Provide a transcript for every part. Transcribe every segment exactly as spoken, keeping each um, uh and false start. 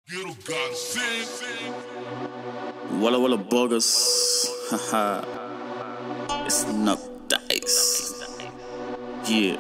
Walla walla bogus, haha. It's not dice. Yeah.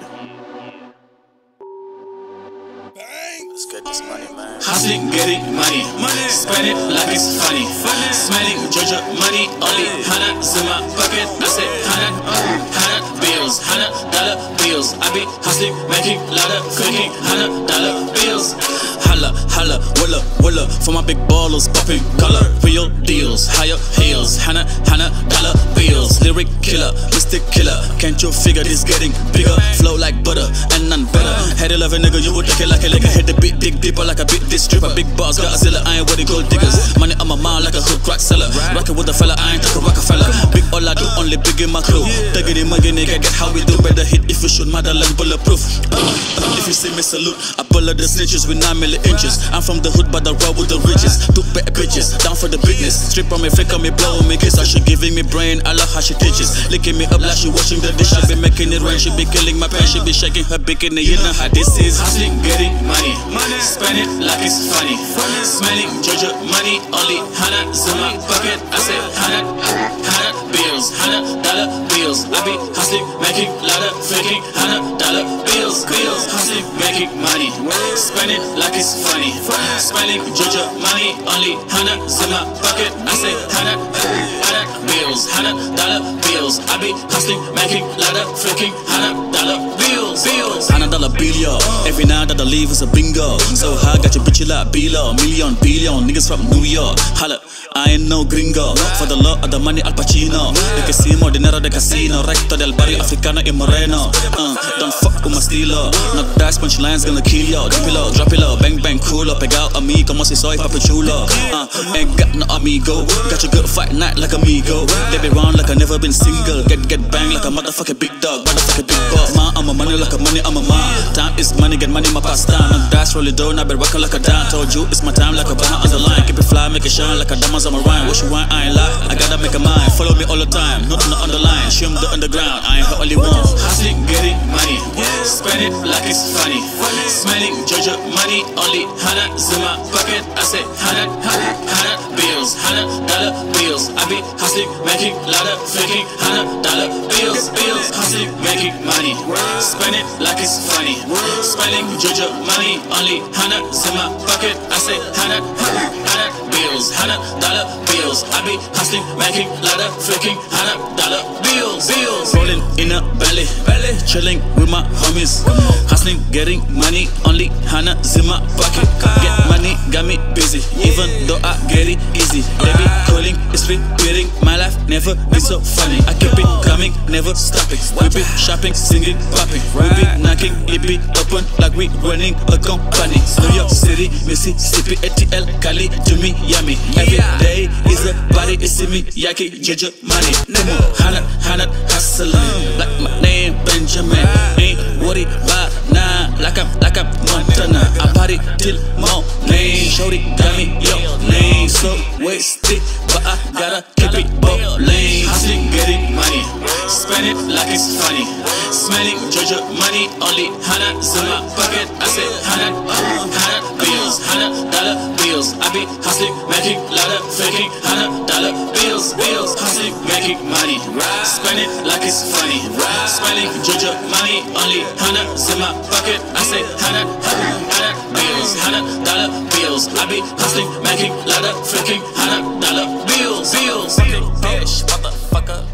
Let's get this money, man. Hustling, getting money, money. Spend it like it's funny. funny. Smelling Georgia money, only hundred in my pocket. I said hundred, hundred bills, hundred dollar bills. I be hustling, making louder, cooking hundred dollar bills. Holla, holla, walla, walla, for my big ballers, popping color, real deals, higher heels, hundred, hundred dollar bills. Lyric killer, mystic killer. Can't you figure this getting bigger? Flow like butter and none better. Had a love a nigga, you would take it like a nigga. Hit the beat, dig deeper like a bit this stripper. Big bars, got a zilla, I ain't with the gold diggers. Money on my mind like a hood crack seller. Rockin' with the fella, I ain't take a Rockefeller. Big all I do, only big in my crew. Diggity muggy nigga, get how we do. Better hit if you shoot, motherland bulletproof. uh, uh, If you see me salute, I pull up the snitches with nine million inches. I'm from the hood, but I roll with the riches. Two bad bitches, down for the business. Strip on me, flick on me, blow on me, kiss. How she giving me brain, I love how she teaches. Licking me up like she washing the dish. She be making it rain, she be killing my pain. She be shaking her bikini, you know how this is. Hustling, getting money, money. Spend it like it's funny. funny. Smelling Georgia money, only hundred in my pocket. I said hundred, hundred bills, hundred dollar bills. I be hustling, making louder, faking hundred dollar bills, bills. Hustling, making money, spend it like it's funny. Smelling Georgia money, only hundred in my pocket. I say hundred, hundred bills, hundred dollar bills. I be hustling, making louder, faking hundred dollar bills, bills. Hundred dollar bill, yo. Every night that I leave is a bingo. So high, got your bitch like Bilo. Million, billion, niggas from New York. Holla, I ain't no gringo. For the love of the money, Al Pacino. De que simo, dinero de casino. Recto del barrio africano y moreno. uh, Don't fuck with my estilo. Knock dice, punchlines gonna kill yo. Drop it low, drop it low, bang bang culo. Pegao a mí como si soy papi chulo. uh, Ain't got no amigo. Got your good fight night like amigo. They be round like I never been single. Get get bang like a motherfucking big dog. Motherfucking big boss. Ma, I'm a money like a money, I'm a ma. Time is money, get money, my pastime. Knock dice, roll it down, I be rockin' like a dime. Told you it's my time like a banner on the line. Keep it fly, make it shine like a diamonds on my rhyme. What you want, I ain't lie, I gotta make a mind. Follow me all the time, nothing on the line. Shim the underground, I ain't her only one. Hustling, getting money, spend it like it's funny. Smelling Georgia money, only hundred in my pocket. I say hundred, hundred, hundred bills, hundred dollar bills. I be hustling, making louder, faking hundred dollar bills, bills. Hustling, making money, spend it like it's funny. Smelling Georgia money, only hundred in my pocket. I say hundred, hundred, hundred bills, hundred dollar bills. I be hustling, making louder, faking hundred dollar bills, bills. Rolling in a belly, belly, chilling with my homies. Hustling, getting money, only hundred in my pocket. Get money, got me busy, even though I get it easy. They be calling, it's repeating. My life never been so funny. I keep it coming, never stopping. We be shopping, singing, popping. We be knocking, it be open like we running a company. New York City, Mississippi, A T L, Cali, to me, yummy. Every day is a party, it's me, Yaki, Georgia money. Hundred, hundred, hustling, like my name Benjamin. Ain't worried about nah, like I'm, like I'm Montana. I party till morning. Shorty got me your name, so wasted, but I gotta keep it bowling. Hustling, getting money, spend it like it's funny. Smelling Georgia money, only hundred in my pocket. I say hundred, hundred bills, hundred dollar bills. I be hustling, making louder, faking hundred dollar bills, bills. Hustling, making money, spend it like it's funny. Smelling Georgia money, only hundred in my pocket. I say hundred, hundred bills, hundred dollar bills. I be hustling, making louder, faking hundred dollar bills, bills. Bitch, motherfucker.